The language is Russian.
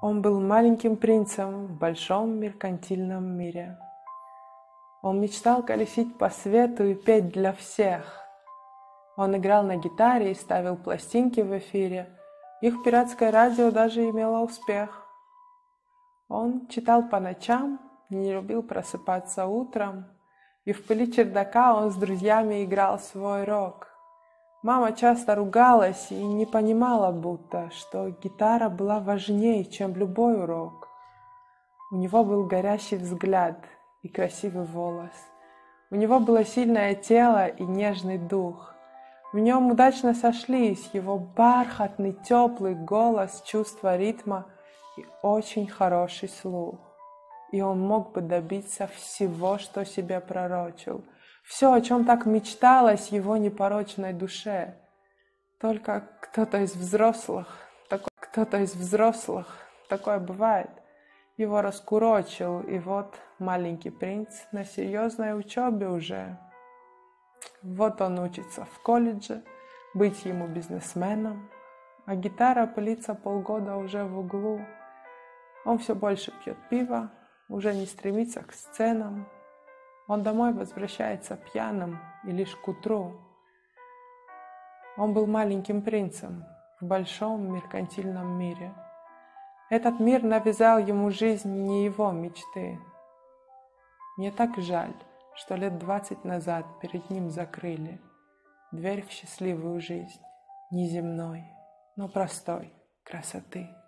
Он был маленьким принцем в большом меркантильном мире. Он мечтал колесить по свету и петь для всех. Он играл на гитаре и ставил пластинки в эфире. Их пиратское радио даже имело успех. Он читал по ночам, не любил просыпаться утром, и в пыли чердака он с друзьями играл свой рок. Мама часто ругалась и не понимала будто, что гитара была важнее, чем любой урок. У него был горящий взгляд и красивый волос. У него было сильное тело и нежный дух. В нем удачно сошлись его бархатный, теплый голос, чувство ритма и очень хороший слух. И он мог бы добиться всего, что себе пророчил. Все, о чем так мечталось его непорочной душе. Только кто-то из взрослых, такое бывает, его раскурочил, и вот маленький принц на серьезной учебе уже. Вот он учится в колледже, быть ему бизнесменом, а гитара пылится полгода уже в углу. Он все больше пьет пиво, уже не стремится к сценам. Он домой возвращается пьяным и лишь к утру. Он был маленьким принцем в большом меркантильном мире. Этот мир навязал ему жизнь не его мечты. Мне так жаль, что лет 20 назад перед ним закрыли дверь в счастливую жизнь, неземной, но простой красоты.